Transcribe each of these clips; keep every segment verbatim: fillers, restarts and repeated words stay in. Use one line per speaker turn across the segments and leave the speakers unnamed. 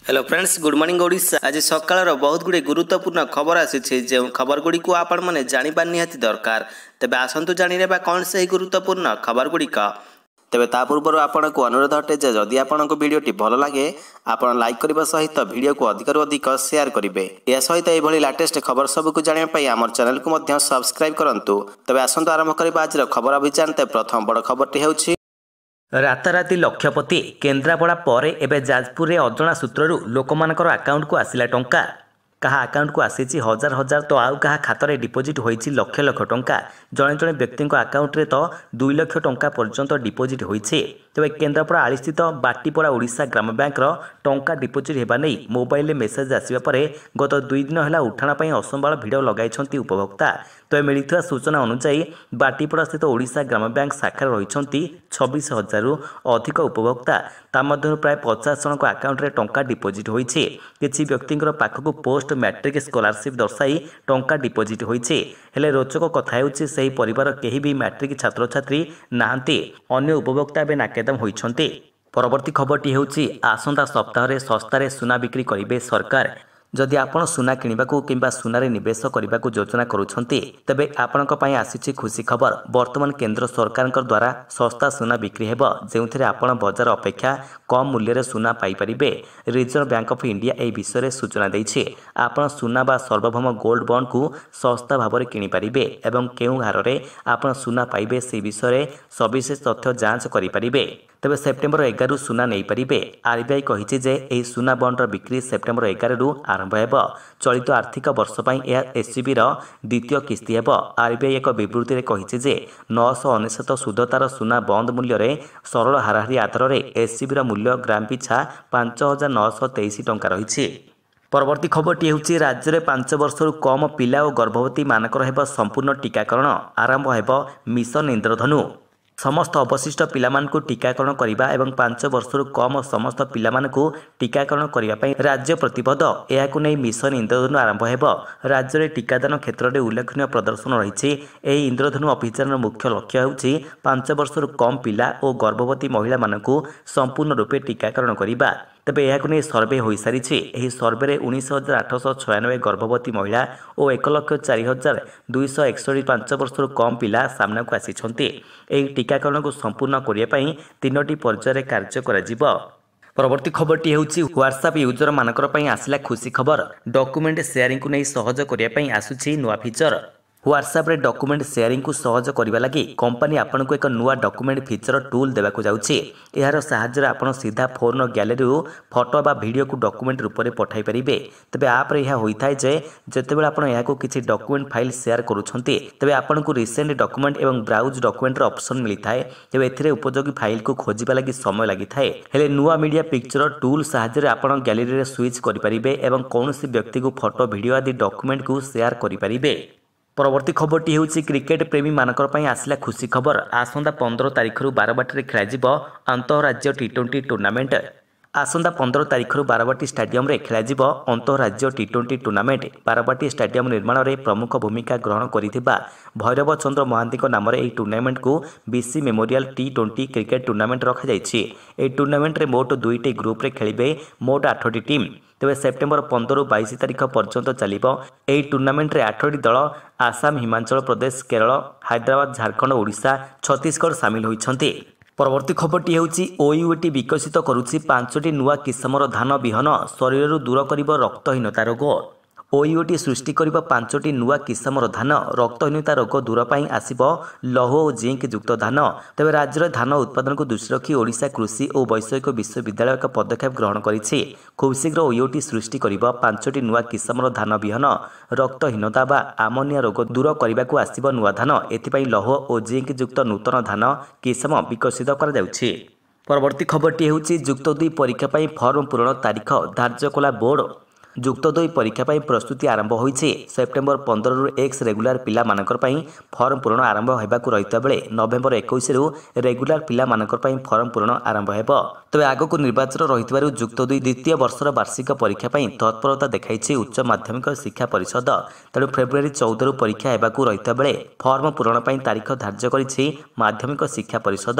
Hello friends, good morning Odisha. आज सकाळ बहुत गुड़े गुरुत्वपूर्ण खबर आसी जो खबर गुड़ी को आपण मैंने जाना निहाती दरकार। तेज आसतु जाने कौन से गुरुत्वपूर्ण खबर गुड़िक। तेज ता पूर्व आपन को अनुरोध अटे जे जदि आपन को वीडियोटी भल लगे आपन लाइक करने सहित वीडियो को अधिक अधिक शेयर करेंगे। यह सहित यह लेटेस्ट खबर सबको जानापी आम चैनल को सब्सक्राइब करूँ। तेज आसतु आरंभ करवा आज खबर अभियान। तेज प्रथम बड़ खबरटी है
राताराति लक्षपति केन्द्रापड़ा पर एवं जाजपुर में अजणा सूत्रु लोक मानकर आकाउंट को आसिला टंका। कहा आकाउंट को आसी हजार हजार तो आउ कहा खातर डिपोजिट होइछि लक्ष लक्ष टंका। जड़े जड़े व्यक्ति आकाउंट रे तो दुई लक्ष टंका पर्यंत डिपोजिट होइछि। तेज केन्द्रापड़ा आली स्थित बाटीपड़ा ओडिशा ग्राम बैंक टंका डिपोजिट होगा नहीं मोबाइल मेसेज आसवा पर गत दुई दिन है उठाण असंभाल भिड़ लगाई उपभोक्ता। तेज मिलता सूचना अनुसार बाटीपड़ा स्थित ओडिशा ग्राम बैंक शाखार रही छब्बीस हजार अधिक उपभोक्ता। ता मध्य प्राय पचास जन आकाउंट रे टंका डिपोजिट होइछि। किछि व्यक्ति पाखक पोस्ट मैट्रिक स्कॉलरशिप दर्शाई टंका डिपोजिट होइछि। हेले रोचक कथा हेउछि सेही परिवार केही भी मैट्रिक छात्र छात्री नाहांती। अन्य उपभोक्ता बे नाकेदम होइछन्ति। परवर्ती खबरटी हेउछि आसंता सप्ताह सस्तार सुना बिक्री करिवे सरकार। जदि आपण सुना किणवाकू किंबा सुनारे निवेश करने को योजना करुछन्ति तेबे आपणक पई आसीछि खुशी खबर। वर्तमान केंद्र सरकार द्वारा सस्ता सुना बिक्री हेबो जेउथिरे आपण बजार अपेक्षा कम मूल्य रे सुना पाई परिबे। रिजर्व बैंक ऑफ इंडिया ए विषय रे सूचना दैछि। आपण सुना बा सर्वभौम गोल्ड बॉन्ड को सस्ता भाव में किनि परिबे एवं केउ हार रे आपण सुना पाइबे से विषय रे सविशेष तथ्य जांच करि परिबे। तेबे सेप्टेम्बर एगार सुना नहीं पारिबे। आरबीआई कहिछि जे एही सुना बॉन्डर बिक्री सेप्टेम्बर एगार रु आरंभ हेबो। चलित आर्थिक वर्ष पई यह एससीबी रो द्वितीय किस्ती हेबो। आरबीआई एक विवृत्ति रे कहिछि जे नौ सौ अनेशत सुधतार सुना बंद मूल्य रे सरल हाराहारी आधार रे एससीबी रो मूल्य ग्राम पिछा पांच हजार नौ सौ तेईस टंका रहिछि। परवर्ती खबरटी हेउछि राज्य में पांच वर्षरु कम पिला और गर्भवती मानकर हेबो संपूर्ण टीकाकरण। आरंभ हेबो मिशन इंद्रधनु। समस्त अवशिष्ट पिलामानकु टीकाकरण करिबा एवं पांच वर्षरु कम समस्त पिलामानकु टीकाकरण करिबा पई राज्य प्रतिबद्ध। एहाकु नै मिशन इंद्रधनु आरंभ हेबो। राज्य में टीकादान क्षेत्र में उल्लेखनीय प्रदर्शन रही। एही इंद्रधनु अभियान मुख्य लक्ष्य हेउछि पांच वर्षरु कम पिला और गर्भवती महिला मानकु संपूर्ण रूपे टीकाकरण करिबा। तेबे एहाकु नै सर्वे हो सारी। एही सर्वे में उन्नीस हजार आठश छयानबे गर्भवती महिला और एक लक्ष चार हजार दुईश एकसठ पांच वर्षरु कम पिला सामना को आसिछन्ति। एही टीकाकरण को संपूर्ण करने तीनोटी पर्यायर कार्य करा। परवर्ती खबरटी हेउछि व्हाट्सएप यूजर मानकर पई आसिला खुशी खबर। डॉक्यूमेंट शेयरिंग को नहीं सहज करने पई आसुछि नुआ फीचर। व्हाट्सएप रे डॉक्यूमेंट शेयरिंग को सहज करने लगी कंपनी आपन को एक नुआ डॉक्यूमेंट फीचर टूल देवाक जाउछि। एहार सहाय्य आपन सीधा फोन गैलरी फोटो बा वीडियो को डॉक्यूमेंट रूप में पठाई परिबे। तबे आप रे यह होइथाय जे जेतेबेले आपन यहाको किछि डॉक्यूमेंट फाइल शेयर करूछन्ति तबे आपन को रिसेंट डॉक्यूमेंट एवं ब्राउज डॉक्यूमेंट रो ऑप्शन मिलिथाय। तबे एथिरे उपयोगी फाइल को खोजिबा लागि समय लागिथाय। हेले नुआ मीडिया पिक्चर टूल सहाय्य आपन गैलरी रे स्विच करि परिबे एवं कोनोसी व्यक्ति को फोटो वीडियो आदि डॉक्यूमेंट को शेयर करि परिबे। परवर्ती खबरटी हेउछि क्रिकेट प्रेमी मानकर पई आसिला खुशी खबर। आसंता पंद्रह तारिख रु बारवाटी खेलाजिबो अंतरराज्य टी ट्वेंटी टूर्नामेंट। आसंता पंद्रह तारिख रु बारवाटी स्टाडियम रे खेलाजिबो अंतरराज्य T twenty tournament. Barabati stadium निर्माण रे प्रमुख भूमिका ग्रहण करिथिबा भैरव चंद्र महांती नाम रे एही टूर्नामेंट को BC memorial T twenty cricket tournament रखा जायछि। एही टूर्नामेंट रे मोट दुईटी ग्रुप रे खेलिबे मोट आठटी टीम। तेज सेप्टेम्बर पंद्रह बाईस तारिख पर्यंत चलिबो। एही टूर्नामेंट रे आठटी दल आसाम हिमाचल प्रदेश केरल हैदराबाद झारखंड ओडिशा छत्तीसगढ़ सामिल होइछन्ति। परवर्ती खबरटी हेउछि ओयूटी विकसित करुछि पांचटी नुआ किस्मर धान बिहन शरीर दूर करिबो रक्तहीनता रोग। ओयूटी सृष्टि करिबो पांचटी नुआ किस्मर धान रक्तहीनता रोग दूर पई आसिबो लौह और जिंक युक्त धान। तेबे राज्य धान उत्पादन को दृष्टि रखी ओडिशा कृषि और वैषयिक विश्वविद्यालय एक पदक्षेप ग्रहण करिछि। खूब शीघ्र ओयूटी सृष्टि करिबो पांचटी नुआ किस्मर धान बिहन रक्तहीनता बा आमोनिया रोग दूर करबाकू आसिबो नुआ धान। एथिपई लौह और जिंक युक्त नूतन धान किस्म विकसित करा जाउछि। परवर्ती खबरटी हेउछि युक्त दुई परीक्षा पई फॉर्म पूरण तारीख धार्य कला बोर्ड। युक्त दुई परीक्षा पई प्रस्तुति आरंभ होइछे। सेप्टेम्बर पंद्रह रु एक्स रेगुलर पिला मानकर पई फॉर्म पूरण आरंभ हेबाकू रहिता बेले नवेम्बर इक्कीस रु रेगुलर पिला मानकर पई फॉर्म पूरण आरंभ हेबो। तबे आगको निर्वाचन रहितबारु युक्त दुई द्वितीय वर्षर वार्षिक परीक्षा पई तत्परता देखाइछे उच्च माध्यमिक शिक्षा परिषद। तेणु फेब्रुआरी चौदह रु परीक्षा हेबाकू रहिता बेले फॉर्म पूरण पई तारीख धार्य करिछि माध्यमिक शिक्षा परिषद।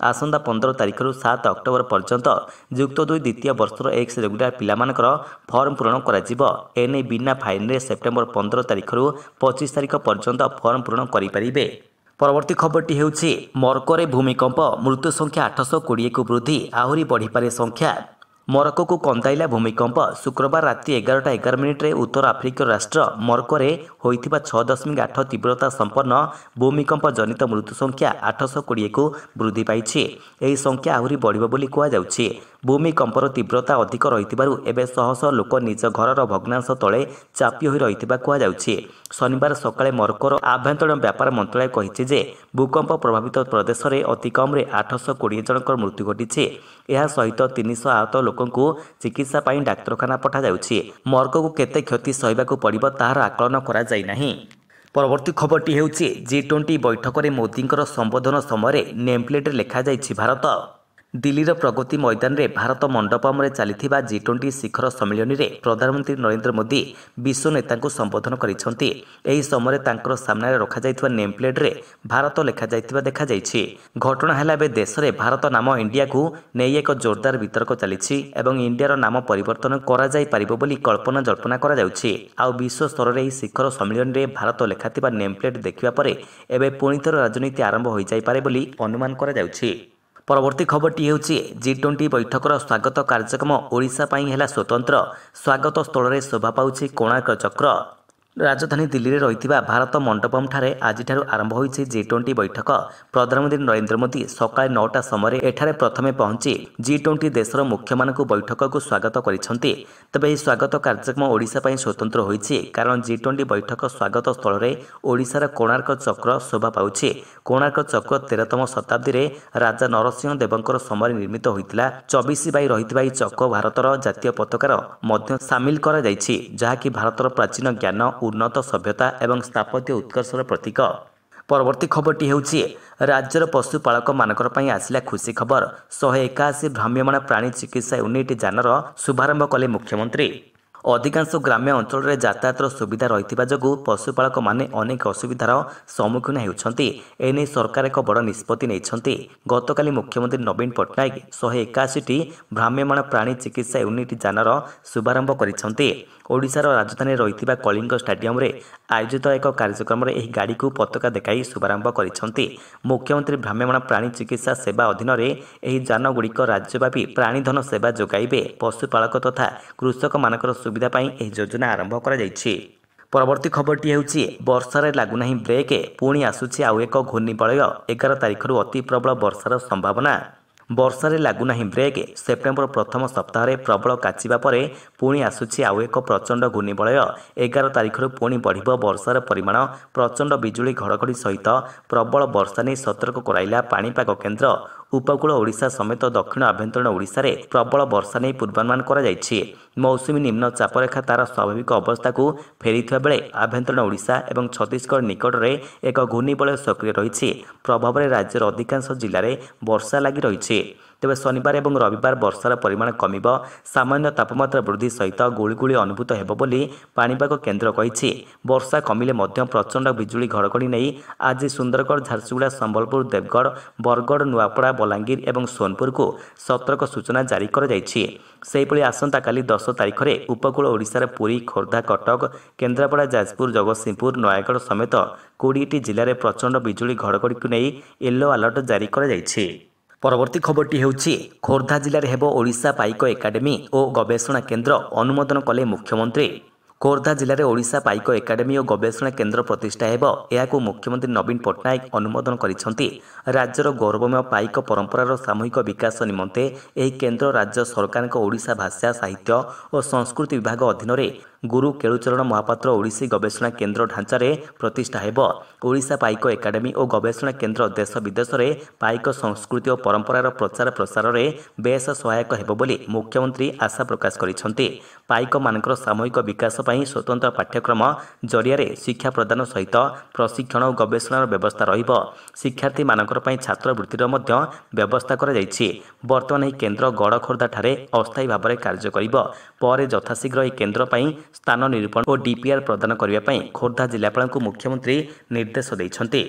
आसंता पंद्रह तारिख रु सात अक्टोबर पर्यंत युक्त दुई द्वितीय वर्षर एक्स रेगुलार पिलामानकर फर्म पूरण कराजिबो। एने बिना फाइन रे सेप्टेम्बर पंद्रह तारिख रु पच्चीस तारिख पर्यंत फर्म पूरण करिपारिबे। परवर्ती खबरटी हेउछि मरकोरे भूमिकंप मृत्यु संख्या आठश कोड़े को वृद्धि आहुरी बढ़िपारे संख्या। मरको को कंदाइला भूमिकंप शुक्रवार राति एगारटा एगार मिनिट्रे उत्तर आफ्रिकीय राष्ट्र मरकोरे होइथिबा छह दशमिक आठ तीव्रता संपन्न भूमिकंप जनित मृत्यु संख्या आठश कोड़े को वृद्धि पाइछि। एही संख्या आहुरी बढ़िबो बोली कुआ जाउछि। भूमिकंपर तीव्रता अधिक रहिथिबारु एबे शह शह लोक निज घरर भग्नांश तळे चापी होई रहिथिबा कुआ जाउछि। शनिवार सकाळे मरकोर आभ्यन्तरीण व्यापार मंत्रालय कहिछि जे भूकंप प्रभावित प्रदेश में अति कम आठश कोड़े जनकर मृत्यु घटी। यह सहित तीन सौ आहत लोकंकु चिकित्सा पाई डाक्तरखाना पठा जाउछि। मरको को केते क्षति सहिबाकु पड़िबो ताहार आकलन करा जाई नाही। परवर्ती खबरटी हेउछि जी ट्वेंटी बैठक में मोदींकर संबोधन समय नेमप्लेट लेखा जाइछि भारत। दिल्लीर प्रगति मैदान में भारत मंडपम रे चलीथिबा जी ट्वेंटी शिखर सम्मेलन में प्रधानमंत्री नरेंद्र मोदी विश्व नेता संबोधन करिसेंति। एही समय तांकर सामने रखा जाइथिबा नेमप्लेट रे भारत लेखा जाइथिबा देखा जाइछि। घटना हैला बे देश रे भारत नाम इंडिया को नेई एक जोरदार वितर्क चलिछि एवं इंडियार नाम परिवर्तन करा जाई परिबो बोली कल्पना जल्पना करा जाउछि। आ विश्व स्तर रे शिखर सम्मेलन रे भारत लेखाथिबा नेमप्लेट देखिबा परे एबे पुणितर राजनीति आरंभ होई जाई पारे बोली अनुमान करा जाउछि। परवर्ती खबरटी हेउछि जी ट्वेंटी बैठकर स्वागत कार्यक्रम ओडिशा पाई हैला स्वतंत्र। स्वागत स्थल रे शोभा पाउछि कोणार्क चक्र। राजधानी दिल्ली में रही भारत मंडपम ठारे आज आरंभ होइछि जी ट्वेंटी बैठक। प्रधानमंत्री नरेंद्र मोदी सकाळ नौटा समय एठारे प्रथमे पहुंची जी ट्वेंटी देशर मुख्य मानकु बैठक को स्वागत करिसेंति। तबे यह स्वागत कार्यक्रम ओडिशा पई स्वतंत्र होइछि कारण जी ट्वेंटी बैठक स्वागत स्थल रे ओडिशार कोणार्क चक्र शोभा पाउछि। कोणार्क चक्र तेरहतम शताब्दी रे राजा नरसिंह देवंकर समय निर्मित होइतिला। चौबीस बाई रहितबा ई चक्र भारतर जातीय पताकार मध्य सामिल करा जाइछि जहाँकि भारतर प्राचीन ज्ञान उन्नत सभ्यता एवं स्थापत्य उत्कर्षर प्रतीक। परवर्ती खबरटी हेउछि राज्यर पशुपालक मानकर पई आसिला खुशी खबर। शहे एकाशी भ्राम्यमाण प्राणी चिकित्सा यूनिट जानर शुभारंभ कले मुख्यमंत्री। अधिकांश ग्राम्य अंचल में यातायातर सुविधा रही जो पशुपालक माने अनेक असुविधार सम्मुखीन होउछंती। एने सरकार एक बड़ निष्पत्ति नहीं। गतकाली मुख्यमंत्री नवीन पट्टनायक शहे एकाशी टी भ्राम्यमाण प्राणी चिकित्सा यूनिट जानर शुभारंभ करिसेंति। ओडिशार राजधानी रही कलिंग स्टाडियम रे आयोजित एक कार्यक्रम में यह गाड़ी को पताका देखाई शुभारंभ करिसेंति। मुख्यमंत्री भ्राम्यमाण प्राणी चिकित्सा सेवा अधीन में यान गुड़िक राज्यव्यापी प्राणीधन सेवा जोगाइबे। पशुपालक तथा कृषक मानकर सुविधा पाई एही योजना आरंभ करा जाइछि। परवर्ती खबरटी हेउछि वर्षारे लागुनाही ब्रेक पुणी आसुछि आउ एक घूर्णिबलय। एगार तारिख रु अति प्रबल वर्षार संभावना। वर्षारे लागुनाही ब्रेक सेप्टेम्बर प्रथम सप्ताह रे प्रबल काचिबा परे पुणी आसुछि आउ एक प्रचंड घूर्णिबलय। एगार तारिख रु पुणी बढ़िबो वर्षार परिमाण। प्रचंड बिजुली घड़घड़ी सहित प्रबल वर्षा नहीं सतर्क कराइला पाणीपाग केन्द्र। उपकूल ओडिशा समेत दक्षिण आभ्यंतरीण ओडिशा रे प्रबल वर्षा नहीं पूर्वानुमान करा जाइछि। मौसुमी निम्न चापरेखा तार स्वाभाविक अवस्था को फेरिथिबा बेले आभ्यंतरीण ओडिशा एवं छत्तीसगढ़ निकट में एक घूर्णिबलय सक्रिय रही प्रभाव में राज्यर अधिकांश जिले में वर्षा लगी रही। तेबे शनिवार और रविवार वर्षार परिमाण कमिब। सामान्य तापमात्रा वृद्धि सहित गुळगुळी अनुभूत हेब बोली पाणीपाग केन्द्र कहिछि। वर्षा कमिले मध्य प्रचंड बिजुली घड़घड़ी नहीं आज सुंदरगढ़ झारसुगुड़ा संबलपुर देवगढ़ बरगढ़ नुआपड़ा बलांगीर और सोनपुर को सतर्क सूचना जारी कर जाइछि। सेहिभଳି आसंता काली दस तारिख में उपकूल ओडिशार पुरी खोर्धा कटक केन्द्रापड़ा जाजपुर जगतसिंहपुर नयागढ़ समेत कोड़े जिले में प्रचंड बिजुली घड़घड़ी को नहीं येलो अलर्ट जारी कर जाइछि। परवर्ती खबरटी हेउछि खोर्धा जिले में हेब ओडिशा पाइक एकाडेमी और गवेषणा केन्द्र अनुमोदन कले मुख्यमंत्री। खोर्धा जिले में ओडिशा पाइक एकाडेमी और गवेषणा केन्द्र प्रतिष्ठा हेब यहाकू मुख्यमंत्री नवीन पट्टनायक अनुमोदन करिसेंति। राज्यर गौरवमय पाइक परंपरार सामूहिक विकास निमंते एही केन्द्र राज्य सरकार ओडिशा भाषा साहित्य और संस्कृति विभाग अधीन में गुरु केलुचरण महापात्र ओडिसी गवेषणा केन्द्र ढांचारे प्रतिष्ठा हेब। ओडिशा पाइक एकाडेमी और गवेषणा केन्द्र देश विदेश में पाइक संस्कृति और परंपरार प्रचार प्रसार में बेस सहायक हेब बोली मुख्यमंत्री आशा प्रकाश करिसेंति। पाइक मानकर सामूहिक विकास पई स्वतंत्र पाठ्यक्रम जरिया शिक्षा प्रदान सहित प्रशिक्षण और गवेषणार व्यवस्था रहिब। शिक्षार्थी मानकर पई छात्रवृत्तिर मध्य व्यवस्था करा जाइछि। वर्तमान एही केन्द्र गड़ खोर्धा ठारे अस्थायी भाव में कार्य करिब। पर यथाशीघ्र एही केन्द्र पई स्थान निरूपण और डीपीआर प्रदान करने खोर्धा जिलापाल को मुख्यमंत्री निर्देश देइछन्ति।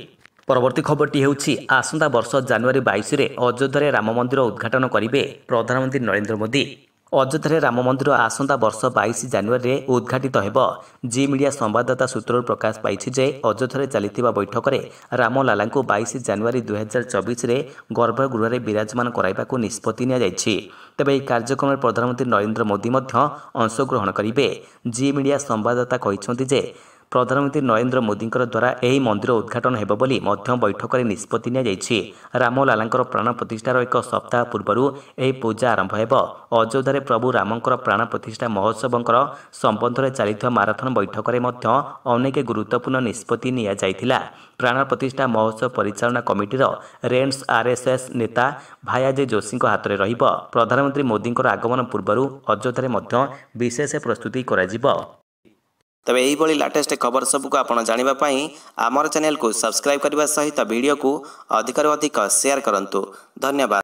ପରବର୍ତ୍ତୀ ଖବରଟି ହେଉଛି ଆସନ୍ତା ବର୍ଷ ଜାନୁଆରୀ ବାଇଶରେ ଅଯୋଧ୍ୟାରେ ରାମ ମନ୍ଦିର ଉଦ୍ଘାଟନ କରିବେ ପ୍ରଧାନମନ୍ତ୍ରୀ ନରେନ୍ଦ୍ର ମୋଦି। ଅଯୋଧ୍ୟାରେ ରାମ ମନ୍ଦିର ଆସନ୍ତା ବର୍ଷ ବାଇଶ ଜାନୁଆରୀରେ ଉଦ୍ଘାଟିତ ହେବ। ଜି ମିଡ଼ିଆ ସମ୍ବାଦଦାତା ସୂତ୍ରରୁ ପ୍ରକାଶ ପାଇଛି ଯେ ଅଯୋଧ୍ୟାରେ ଚାଲିଥିବା ବୈଠକରେ ରାମଲାଲାଙ୍କୁ ବାଇଶ ଜାନୁଆରୀ ଦୁଇହଜାର ଚବିଶରେ ଗର୍ଭଗୃହରେ ବିରାଜମାନ କରାଇବାକୁ ନିଷ୍ପତ୍ତି ନିଆଯାଇଛି। ତେବେ ଏହି କାର୍ଯ୍ୟକ୍ରମରେ ପ୍ରଧାନମନ୍ତ୍ରୀ ନରେନ୍ଦ୍ର ମୋଦି ମଧ୍ୟ ଅଂଶଗ୍ରହଣ କରିବେ। ଜି ମିଡ଼ିଆ ସମ୍ବାଦଦାତା କହିଛନ୍ତି ଯେ ପ୍ରଧାନମନ୍ତ୍ରୀ ନରେନ୍ଦ୍ର ମୋଦିଙ୍କର ଦ୍ୱାରା ଏହି ମନ୍ଦିର ଉଦ୍ଘାଟନ ହେବ ବୋଲି ମଧ୍ୟ ବୈଠକରେ ନିଷ୍ପତ୍ତି ନିଆଯାଇଛି। ରାମଲାଲାଙ୍କର ପ୍ରାଣ ପ୍ରତିଷ୍ଠାର ଏକ ସପ୍ତାହ ପୂର୍ବରୁ ଏହି ପୂଜା ଆରମ୍ଭ ହେବ। ଅଯୋଧ୍ୟାରେ ପ୍ରଭୁ ରାମଙ୍କର ପ୍ରାଣ ପ୍ରତିଷ୍ଠା ମହୋତ୍ସବଙ୍କର ସମ୍ବନ୍ଧରେ ଚାଲିଥିବା ମାରାଥନ ବୈଠକରେ ମଧ୍ୟ ଅନେକ ଗୁରୁତ୍ୱପୂର୍ଣ୍ଣ ନିଷ୍ପତ୍ତି ନିଆଯାଇଥିଲା। ପ୍ରାଣ ପ୍ରତିଷ୍ଠା ମହୋତ୍ସବ ପରିଚାଳନା କମିଟିର ରେନ୍ସ ଆର୍ଏସ୍ଏସ୍ ନେତା ଭାୟାଜୀ ଯୋଶୀଙ୍କ ହାତରେ ରହିବ। ପ୍ରଧାନମନ୍ତ୍ରୀ ମୋଦିଙ୍କର ଆଗମନ ପୂର୍ବରୁ ଅଯୋଧ୍ୟାରେ ମଧ୍ୟ ବିଶେଷ ପ୍ରସ୍ତୁତି କରାଯିବ।
ତେବେ ଏହିଭଳି ଲାଟେଷ୍ଟ ଖବର ସବୁକୁ ଆପଣ ଜାଣିବା ପାଇଁ ଆମର ଚ୍ୟାନେଲକୁ ସବସ୍କ୍ରାଇବ୍ କରିବା ସହିତ ଭିଡ଼ିଓକୁ ଅଧିକରୁ ଅଧିକ ସେୟାର କରନ୍ତୁ। ଧନ୍ୟବାଦ।